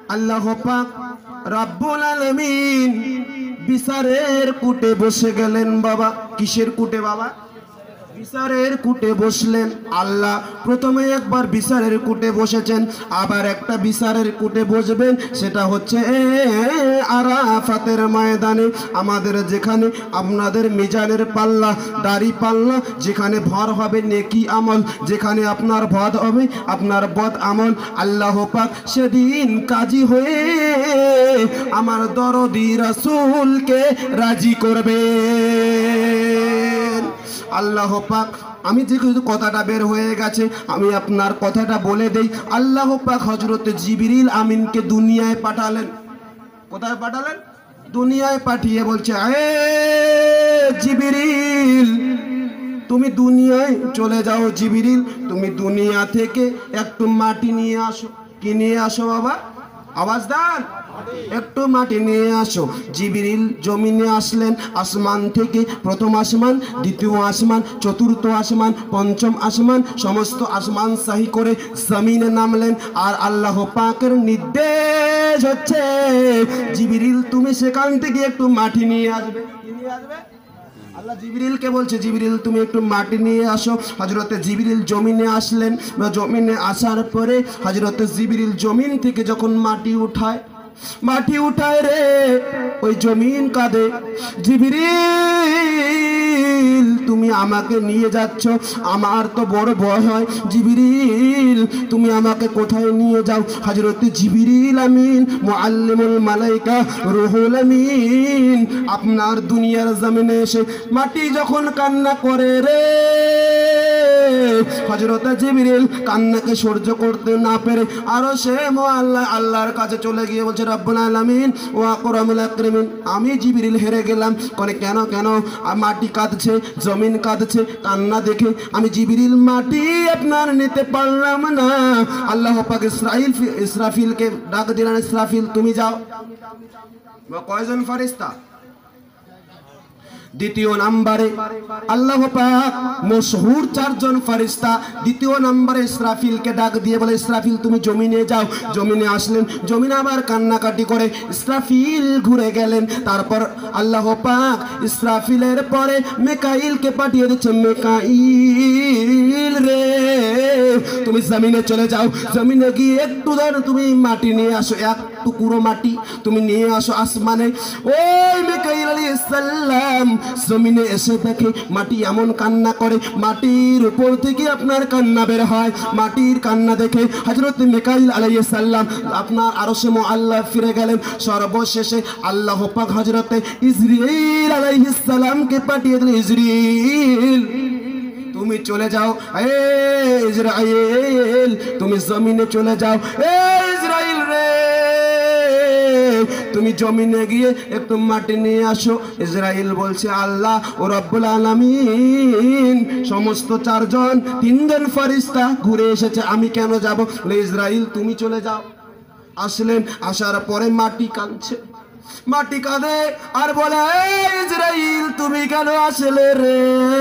আল্লাহ পাক রব্বুল আলামিন বিচারের কুটে বসে গেলেন বাবা। কিসের কুটে বাবা? বিচারের কুটে বসলেন। আল্লাহ প্রথমে একবার বিচারের কুটে বসেছেন, আবার একটা বিচারের কুটে বসবেন, সেটা হচ্ছে আরাফাতের ময়দানে। আমাদের যেখানে আপনাদের মিজানের পাল্লা, দাড়ি পাল্লা, যেখানে ভর হবে নেকি আমল, যেখানে আপনার ভদ হবে আপনার বদ আমল, আল্লাহ পাক সেদিন কাজী হয়ে আমার দরদি রাসূলকে রাজি করবে। আল্লাহ পাক, আমি যে কথাটা বের হয়ে গেছে আমি আপনার কথাটা বলে দেই। আল্লাহ পাক হযরত জিবরিল আমিনকে দুনিয়ায় পাঠালেন। কোথায় পাঠালেন? দুনিয়ায় পাঠিয়ে বলছে, এ জিবরিল তুমি দুনিয়ায় চলে যাও। জিবরিল তুমি দুনিয়া থেকে একটু মাটি নিয়ে আসো। কি নিয়ে আসো বাবা? আওয়াজ দেন, একটু মাটি নিয়ে আসো। জিবরিল জমিনে আসলেন। আসমান থেকে প্রথম আসমান, দ্বিতীয় আসমান, চতুর্থ আসমান, পঞ্চম আসমান, সমস্ত আসমান সাহি করে জমিনে নামলেন। আর আল্লাহ পাকের নির্দেশ হচ্ছে, জিবরিল তুমি সেখান থেকে একটু মাটি নিয়ে আসবে। কি নিয়ে আসবে? আল্লাহ জিবরিলকে বলছে, জিবরিল তুমি একটু মাটি নিয়ে আসো। হযরতে জিবরিল জমিনে আসলেন। জমিনে আসার পরে হযরতে জিবরিল জমিন থেকে যখন মাটি উঠায়, মাটি উঠায় রে, ওই জমিন কাঁদে, জিবরিল তুমি আমাকে নিয়ে যাচ্ছ, আমার তো বড় ভয় হয়। জিবরিল তুমি আমাকে কোথায় নিয়ে যাও? হযরতে জিবরিল আমিন মুআল্লিমুল মালাইকা রুহুল আমিন আপনার দুনিয়ার জমিনে এসে মাটি যখন কান্না করে রে, হযরতে জিবরিল কান্নাকে সহ্য করতে না পেরে আরো সে আল্লাহর কাছে চলে গিয়ে বলছে, রব্বুল আলামিন ওয়া আকরামুল আকরামিন আমি জিবরিল হেরে গেলাম। কোনে কেন কেন? মাটি কাঁদছে, জমিন কাঁদছে, কান্না দেখে আমি জিবরিল মাটি আপনার নিতে পারলাম না। আল্লাহ পাক ইসরাফিলকে ডাক দিলেন, ইসরাফিল তুমি যাও। কয়জন ফেরেশতা? দ্বিতীয় নম্বরে আল্লাহ পাক মশহুর চারজন ফেরেশতা। দ্বিতীয় নম্বরে ইসরাফিলকে ডাক দিয়ে বলে, ইসরাফিল তুমি জমিনে যাও। জমিনে আসলেন, জমিনে আবার কান্নাকাটি করে ইসরাফিল ঘুরে গেলেন। তারপর আল্লাহ পাক ইসরাফিলের পরে মিকাইলকে পাঠিয়ে দিচ্ছে, মিকাইল রে তুমি জমিনে চলে যাও। জমিনে গিয়ে একটু ধরে তুমি মাটি নিয়ে আসো, এক টুকরো মাটি তুমি নিয়ে আসো আসমানে। ওই মিকাইল আলাইহিস সালাম জমিনে এসে দেখে মাটি এমন কান্না করে, মাটির উপর থেকে আপনার কান্না বের হয়। মাটির কান্না দেখে হযরত মিকাইল আলাইহিস সালাম আপনার আরশে মুআল্লা ফিরে গেলেন। সর্বশেষে আল্লাহ পাক হযরত ইসরাইল আলাইহিস সালামকে পাঠিয়ে দিলেন, ইসরাইল তুমি চলে যাও। এ ইসরাইল তুমি জমিনে চলে যাও। এ ইসরাইল রে তুমি জমিনে গিয়ে একটু মাটি নিয়ে আসো। ইসরাইল বলছে, আল্লাহ ও রব্বুল আলামিন সমস্ত চারজন, তিনজন ফেরেশতা ঘুরে এসেছে, আমি কেন যাব? ইসরাইল তুমি চলে যাও। আসলেন, আসার পরে মাটি কাঁদছে, মাটি কাঁদে আর বলে, ইসরাইল তুমি কেন আসলে রে?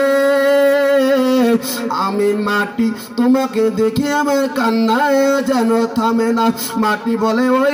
আমি মাটি তোমাকে দেখে আমার কান্না যেন থামে না। মাটি বলে, ও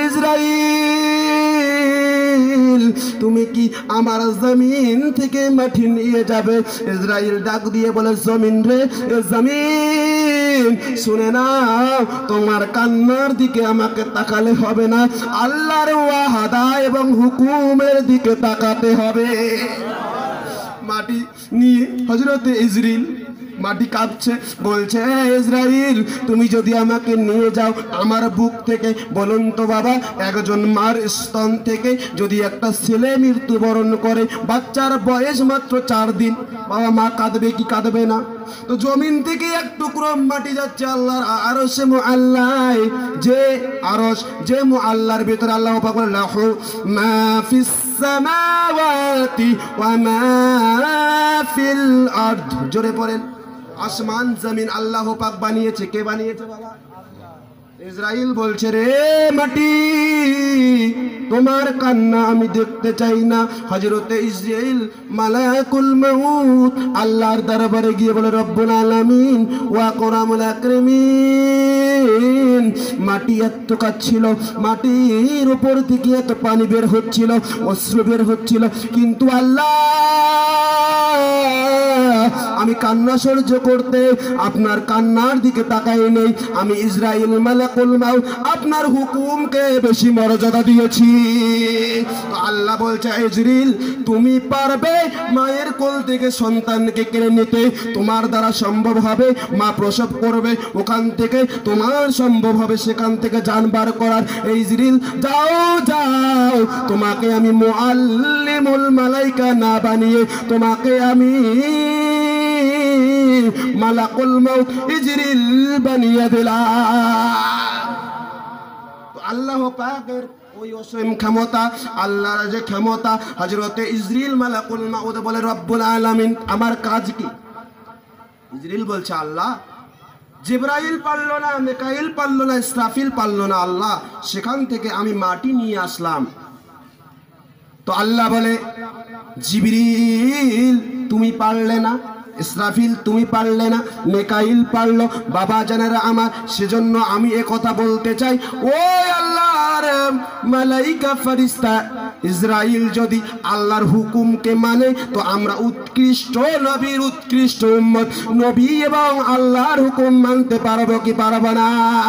ইসরাইল তুমি কি আমার জমিন থেকে মাটি নিয়ে যাবে? ইসরাইল ডাক দিয়ে বলে, জমিন রে, জমিন শুনে নাও, তোমার কান্নার দিকে আমাকে তাকালে হবে না, আল্লাহর ওয়াদা এবং হুকুমের দিকে তাকাতে হবে। মাটি নিয়ে হযরত ইসরাইল, মাটি কাঁপছে, বলছে, ইসরাইল তুমি যদি আমাকে নিয়ে যাও আমার বুক থেকে, বলুন তো বাবা, একজন মার স্তন থেকে যদি একটা ছেলে মৃত্যুবরণ করে, বাচ্চার বয়স মাত্র 4 দিন, বাবা মা কাঁদবে কি কাঁদবে না? তো জমিন থেকে এক টুকরো মাটি যাচ্ছে আল্লাহর আরশে মুআল্লায়, যে আরশ, যে মুআল্লার ভিতরে আল্লাহ পাক বলেন, লাহু মা ফিস সামাওয়াতি ওয়া মা ফিল আরদ। জোরে পড়েন, আসমান জমিন আল্লাহ পাক বানিয়েছে। কে বানিয়েছে বাবা? ইসরাইল বলছে, রে মাটি, তোমার কান্না আমি দেখতে চাই না। হযরতে ইসরাইল মালাকুল মউত আল্লাহর দরবারে গিয়ে বলে, রব্বুল আলামিন ওয়া আকরামুল আকরামিন, মাটি এত কাঁদছিল, মাটির উপর থেকে এত পানি বের হচ্ছিল, অশ্রু বের হচ্ছিল, কিন্তু আল্লাহ আমি কান্না সহ্য করতে আপনার কান্নার দিকে তাকাই নেই। আমি ইসরাইল মালাকুল মউত আপনার হুকুমকে বেশি মর্যাদা দিয়েছি। তো আল্লাহ বলছে, ইসরাইল তুমি পারবে মায়ের কোল থেকে সন্তানকে কেড়ে নিতে, তোমার দ্বারা সম্ভব হবে। মা প্রসব করবে, ওখান থেকে তোমার সম্ভব হবে সেখান থেকে জান বার করার। ইসরাইল যাও যাও, তোমাকে আমি মুআল্লিমুল মালাইকা না বানিয়ে তোমাকে আমি মালাকুল মউত ইসরাইল বানিয়ে দিলাম। তো আল্লাহ পাকের ওই অসীম ক্ষমতা, আল্লাহর যে ক্ষমতা, হযরতে ইসরাইল মালাকুল মউত বলে, রব্বুল আলামিন আমার কাজ কি? ইসরাইল বলছে, আল্লাহ জিবরাইল পারলো না, মিকাইল পারলো না, ইসরাফিল পারলো না, আল্লাহ সেখান থেকে আমি মাটি নিয়ে আসলাম। তো আল্লাহ বলে, জিবরিল তুমি পারলে না, ইসরাফিল তুমি পারলে না, মিকাইল পারলো, বাবা জানেরা আমার, সেজন্য আমি কথা বলতে চাই, ওই আল্লাহর মালাইকা ফেরেশতা ইসরাইল যদি আল্লাহর হুকুমকে মানে, তো আমরা উৎকৃষ্ট নবীর উৎকৃষ্ট উম্মত, নবী এবং আল্লাহর হুকুম মানতে পারবো কি পারবো না?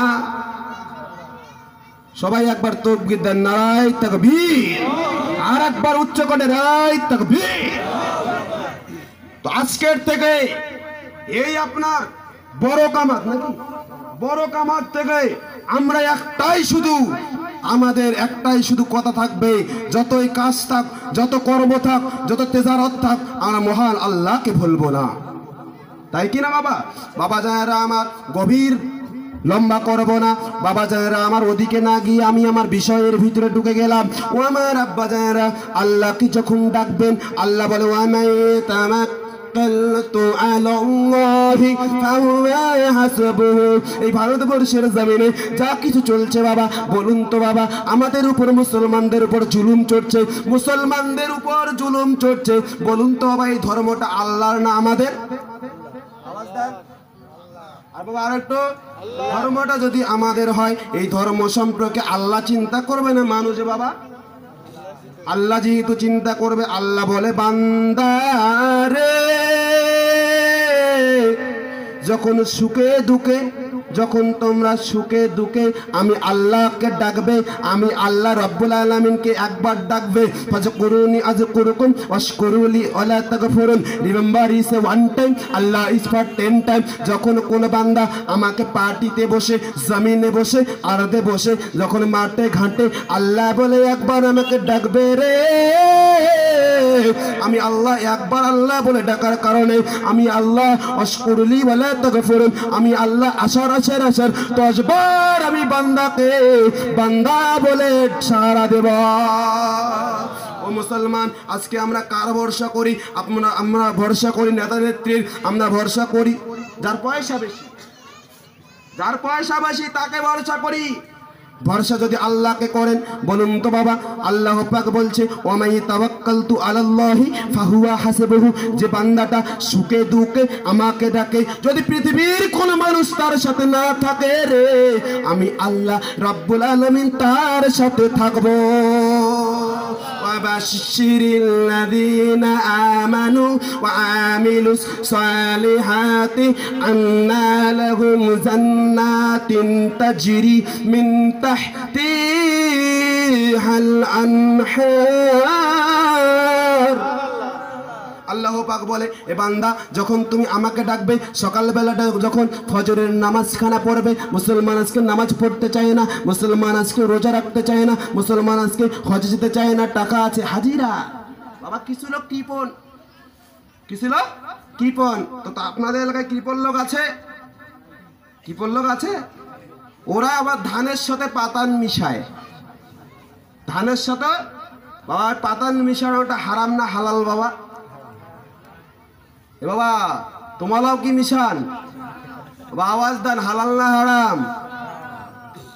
সবাই একবার তাকবীর দেন, নারায়ে তাকবীর। আর একবার উচ্চ করে নারায়ে তাকবীর। তো আজকের থেকে এই আপনার বড় কামাত নাকি, বড় কামাত থেকে আমরা আমাদের একটাই শুধু কথা থাকবে, যতই কাজ থাক, যত কর্ম থাক, যত তেজারত থাক, আমরা মহান আল্লাহকে ভুলবো না। তাই কিনা বাবা? বাবা জানেরা আমার, গভীর লম্বা করব না বাবা জানেরা আমার, ওদিকে না গিয়ে আমি আমার বিষয়ের ভিতরে ঢুকে গেলাম। ও আমার আব্বা জানেরা, আল্লাহকে যখন ডাকবেন, আল্লাহ বলে, এই ভারতবর্ষের জমিনে যা কিছু চলছে বাবা, বলুন তো বাবা, আমাদের উপর মুসলমানদের উপর জুলুম চড়ছে, মুসলমানদের উপর জুলুম চড়ছে, বলুন তো বাবা, এই ধর্মটা আল্লাহর না আমাদের? আওয়াজ দেন। আর বাবা আরেকটু, ধর্মটা যদি আমাদের হয়, এই ধর্ম সম্পর্কে আল্লাহ চিন্তা করবে না মানুষ বাবা? আল্লাহ যেহেতু চিন্তা করবে, আল্লাহ বলে, বান্দারে যখন সুখে দুঃখে, যখন তোমরা সুখে দুঃখে আমি আল্লাহকে ডাকবে, আমি আল্লাহ রব্বুল আলামিনকে একবার ডাকবে, ফাজকুরুনি আযকুরুকুম ওয়াশকুরুলি ওয়ালা তাগফিরুন, remember is a one time, Allah is for 10 time. যখন কোন বান্দা আমাকে পার্টিতে বসে, জমিনে বসে, আরদে বসে, যখন মাঠে ঘাটে, আল্লাহ বলে একবার আমাকে ডাকবে রে, আমি আল্লাহ একবার আল্লাহ বলে ডাকার কারণে আমি আল্লাহ ওয়াশকুরুলি ওয়ালা তাগফিরুন, আমি আল্লাহ আশার 10 বার আমি বান্দাকে বান্দা বলে সারা দেব। ও মুসলমান, আজকে আমরা কার ভরসা করি? আমরা ভরসা করি নেতা নেত্রীর, আমরা ভরসা করি যার পয়সা বেশি, যার পয়সা বেশি তাকে ভরসা করি। ভরসা যদি আল্লাহকে করেন, বলুন তো বাবা, আল্লাহ পাক বলছে, ওয়ামাই তাওয়াক্কালতু আলাল্লাহি ফাহুয়া হাসিবুহু, যে বান্দাটা সুখে দুঃখে আমাকে ডাকে, যদি পৃথিবীর কোন মানুষ তার সাথে না থাকে রে, আমি আল্লাহ রাব্বুল আলামিন তার সাথে থাকবো। ওয়াবাশশিরিল লাযীনা আমানু ওয়া আমিলুস সালিহাতি আন্না লাহুম জান্নাতিন তাজরি মিন তাহতিহাল আনহার। আল্লাহ পাক বলে, এ বান্দা যখন তুমি আমাকে ডাকবে, সকালবেলাটা যখন ফজরের নামাজখানা পড়বে, মুসলমান আজকে নামাজ পড়তে চায় না, মুসলমান আজকে রোজা রাখতে চায় না, মুসলমান আজকে হজ যেতে চায় না, টাকা আছে হাজিরা বাবা, কিছু লোক কৃপণ, কিছু লোক কৃপণ। তো আপনাদের এলাকায় কৃপণ লোক আছে? কৃপণ লোক আছে? ওরা আবার ধানের সাথে পাতান মিশায়, ধানের সাথে বাবা পাতান মিশানোটা হারাম না হালাল বাবা? এ বাবা তোমালাও কি মিশান? বাবা আওয়াজ দেন, হালাল না হারাম?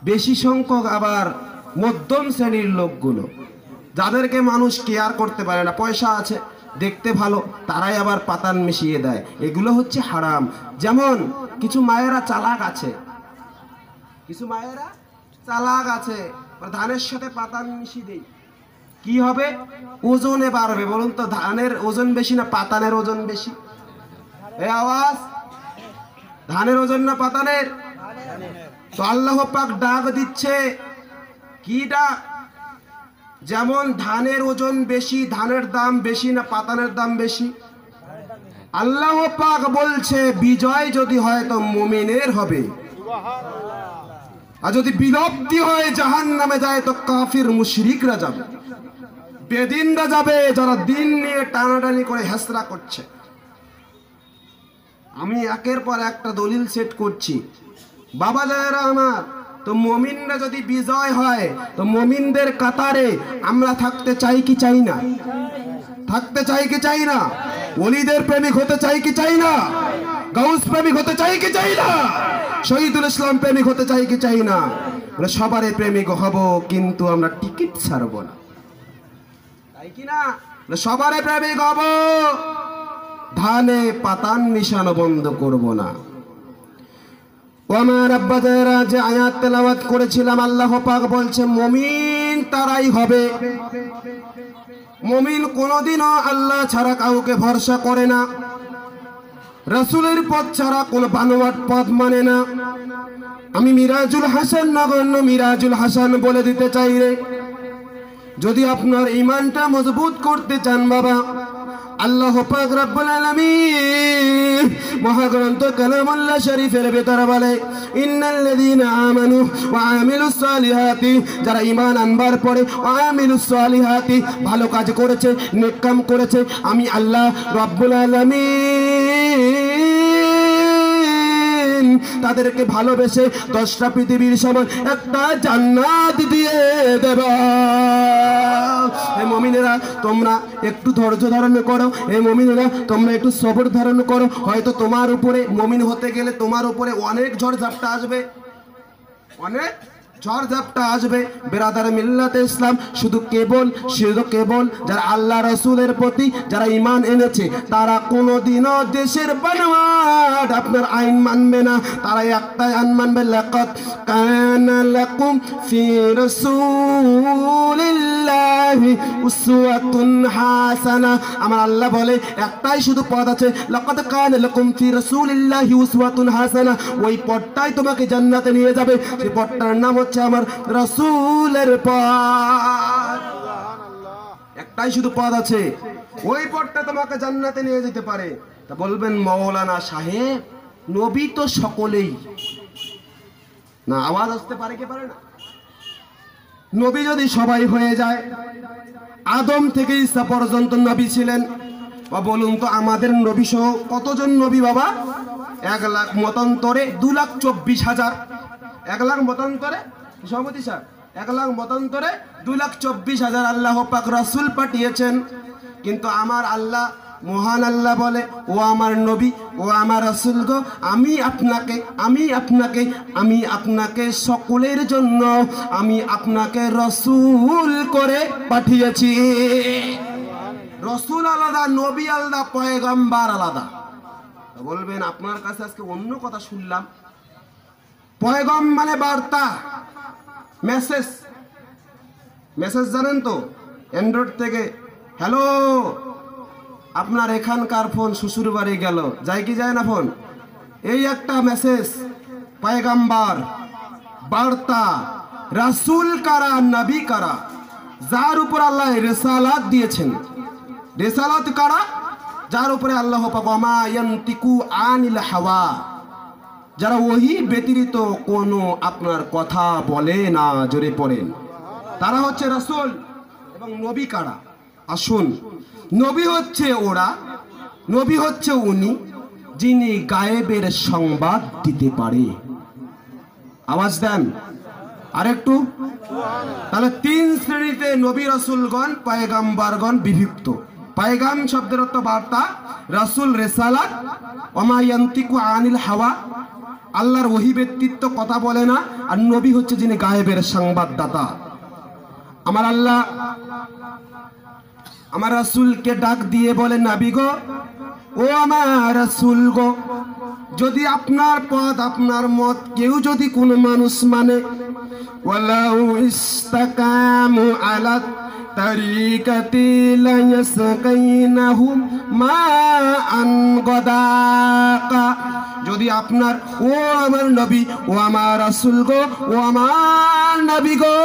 বেশি সংখ্যক আবার মধ্যম শ্রেণীর লোকগুলো, যাদেরকে মানুষ কেয়ার করতে পারে না, পয়সা আছে, দেখতে ভালো, তারাই আবার পাতান মিশিয়ে দেয়। এগুলো হচ্ছে হারাম। যেমন কিছু মায়েরা চালাক আছে, কিছু মায়েরা চালাক আছে, ধানের সাথে পাতান মিশিয়ে দেয়, কি হবে? ওজনে বাড়বে। বলুন তো, ধানের ওজন বেশি না পাতানের ওজন বেশি? এই আওয়াজ, ধানের ওজন না পাতানের? তো আল্লাহ পাক ডাক দিচ্ছে, কি ডাক? যেমন ধানের ওজন বেশি, ধানের দাম বেশি না পাতানের দাম বেশি? আল্লাহ পাক বলছে বিজয় যদি হয় তো মুমিনের হবে, আর যদি বিলব্ধি হয় জাহান্নামে যায় তো কাফির মুশরিকরা যাবে, বেদিনরা যাবে, যারা দিন নিয়ে টানাটানি করে হেসরা করছে। আমি একের পর একটা দলিল সেট করছি। বাবা জানেরা আমার, তো মুমিনরা যদি বিজয় হয় তো মুমিনদের কাতারে আমরা থাকতে চাই কি চাই না? থাকতে চাই কি চাই না? ওলিদের প্রেমিক হতে চাই কি চাই না? গাউস প্রেমিক হতে চাই কি চাই না? শহীদুল ইসলাম প্রেমিক হতে চাই কি চাই না? আমরা সবারই প্রেমিক হব, কিন্তু আমরা টিকিট ছাড়ব না, তাই কি না? সবারই প্রেমিক হব, ধানে পাতান মিশানো বন্ধ করব না। আমার আব্বা যারা যে আয়াত তেলাওয়াত করেছিলাম, আল্লাহ পাক বলছে মুমিন তারাই হবে। মুমিন কোনোদিনও আল্লাহ ছাড়া কাউকে ভরসা করে না, রাসূলের পথ ছাড়া কোনো বানোয়াট পথ মানে না। আমি মিরাজুল হাসান, নগণ্য মিরাজুল হাসান বলে দিতে চাই রে, যদি আপনার ঈমানটা মজবুত করতে চান বাবা, আল্লাহ পাক রব্বুল আলামিন মহাগ্রন্থ কালামুল্লাহ শরীফের ভেতরে বলে, ইন্নাল্লাযীনা আমানু ওয়া আমিলুস সালিহাতি, যারা ঈমান আনবার পরে ওয়া আমিলুস সালিহাতি, ভালো কাজ করেছে, নেক কাম করেছে, আমি আল্লাহ রব্বুল আলামিন তাদেরকে ভালোবেসে 10টা পৃথিবীর সমান একটা জান্নাত দিয়ে দেব। এই মুমিনেরা তোমরা একটু ধৈর্য ধারণ করো, এই মুমিনেরা তোমরা একটু সবর ধারণ করো। হয়তো তোমার উপরে, মুমিন হতে গেলে তোমার উপরে অনেক ঝড় ঝাপটা আসবে, অনেক ঝড় ঝাপটা আসবে। বেরাদার মিল্লাতে ইসলাম শুধু কেবল যারা আল্লাহ রাসূলের প্রতি যারা ঈমান এনেছে, তারা কোনোদিনও দেশের বানোয়াট আপনার আইন মানবে না। তারা একটাই আইন মানবে, লাকাদ কানা লাকুম ফি রাসূলিল্লাহি উসওয়াতুন হাসানা। আমার আল্লাহ বলে একটাই শুধু পথ আছে, লাকাদ কানা লাকুম ফি রাসূলিল্লাহি উসওয়াতুন হাসানা। ওই পথটাই তোমাকে জান্নাতে নিয়ে যাবে। সেই পথটার নাম হচ্ছে আমার রাসূলের পথ। একটাই শুধু পথ আছে, ওই পথটা তোমাকে জান্নাতে নিয়ে যেতে পারে। তা বলবেন মাওলানা সাহেব, নবী তো সকলেই না, আওয়াজ আসতে পারে কি পারে না? নবী যদি সবাই হয়ে যায়, আদম থেকে ঈসা পর্যন্ত নবী ছিলেন, বা বলুন তো আমাদের নবী সহ কতজন নবী বাবা? 1 লাখ মতান্তরে 2,24,000। 1 লাখ মতান্তরে সভাপতি স্যার, 1 লাখ মতান্তরে 2,24,000 আল্লাহ পাক রাসূল পাঠিয়েছেন। কিন্তু আমার আল্লাহ, মহান আল্লাহ বলে, ও আমার নবী, ও আমার রাসূল গো, আমি আপনাকে সকলের জন্য আমি আপনাকে রাসূল করে পাঠিয়েছি। রাসূল আলাদা, নবী আলাদা, পয়গম্বর আলাদা। বলবেন আপনার কাছে আজকে অন্য কথা শুনলাম। পয়গম মানে বার্তা, মেসেজ জানেন তো? অ্যান্ড্রয়েড থেকে হ্যালো, আপনার এখানকার ফোন শ্বশুর বাড়ি গেল, যায় কি যায় না ফোন? এই একটা মেসেজ। পয়গম্বর, বার্তা, রাসূল কারা, নবী কারা? যার উপর আল্লাহ রিসালাত দিয়েছেন। রিসালাত কারা? যার উপরে আল্লাহ পাক মা ইয়ান্তিকু আনিল হাওয়া, যারা ওহী ব্যতিরিত কোনো আপনার কথা বলে না, জোরে পড়েন, তারা হচ্ছে রাসূল। এবং নবী কারা? আসুন, নবী হচ্ছে ওরা, নবী হচ্ছে উনি যিনি গায়েবের সংবাদ দিতে পারে। আওয়াজ দেন আরেকটু। তাহলে 3 শ্রেণীতে নবী রাসূলগণ, পয়গম্বরগণ বিভক্ত। পয়গাম শব্দের অর্থ বার্তা, রাসূল রিসালাত, ওয়া মা ইয়ান্তিকু আনিল হাওয়া। আল্লাহর ওহী ব্যক্তিত্ব কথা বলে না, আর নবী হচ্ছে যিনি গায়েবের সংবাদদাতা। আমার আল্লাহ আমার রাসূলকে ডাক দিয়ে বলে, নবী গো, ও আমার রাসূল গো, যদি আপনার পথ আপনার মত কেউ যদি কোনো মানুষ মানে, ওয়ালাউ ইস্তাকামু আলা তরিকাতি লা ইয়াসকাইনাহুম মাআন গাদাকা, যদি আপনার, ও আমার নবী, ও আমার রাসূল গো, ও আমার নবী গো,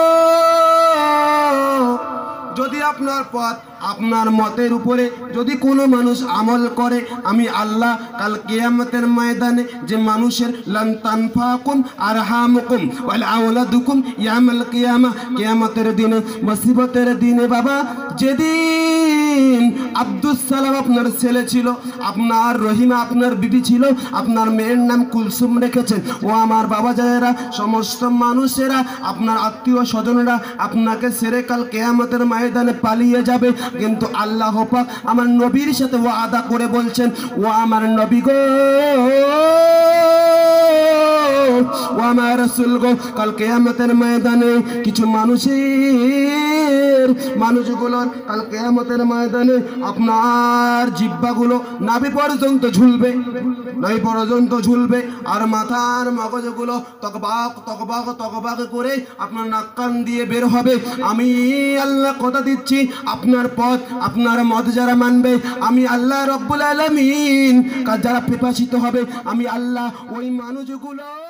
যদি আপনার পথ আপনার মতের উপরে যদি কোনো মানুষ আমল করে, আমি আল্লাহ কাল কিয়ামতের ময়দানে যে মানুষের লান তানফাকুম আরহামুকুম ওয়াল আওলাদুকুম ইয়াউমাল কিয়ামা, কিয়ামতের দিনে, মুসিবতের দিনে বাবা, যেদিন আব্দুস সালাম আপনার ছেলে ছিল, আপনার রহিমা আপনার বিবি ছিল, আপনার মেয়ের নাম কুলসুম রেখেছেন, ও আমার বাবা যারা সমস্ত মানুষেরা আপনার আত্মীয় স্বজনরা আপনাকে ছেড়ে কাল কিয়ামতের ময়দানে পালিয়ে যাবে, কিন্তু আল্লাহ পাক আমার নবীর সাথে ওয়াদা করে বলছেন, ও আমার নবী গো, ও আমার রাসূল গো, কাল কিয়ামতের ময়দানে কিছু মানুষগুলোর কাল কিয়ামতের ময়দানে আপনার জিহ্বাগুলো নাভি পর্যন্ত ঝুলবে, নাভি পর্যন্ত ঝুলবে, আর মাথার মগজগুলো তকবাক তকবাক তকবাক করে আপনার নাক কান দিয়ে বের হবে। আমি আল্লাহ কথা দিচ্ছি, আপনার পথ আপনার মত যারা মানবে, আমি আল্লাহ রব্বুল আলামিন যারা পিপাসিত হবে, আমি আল্লাহ ওই মানুষগুলো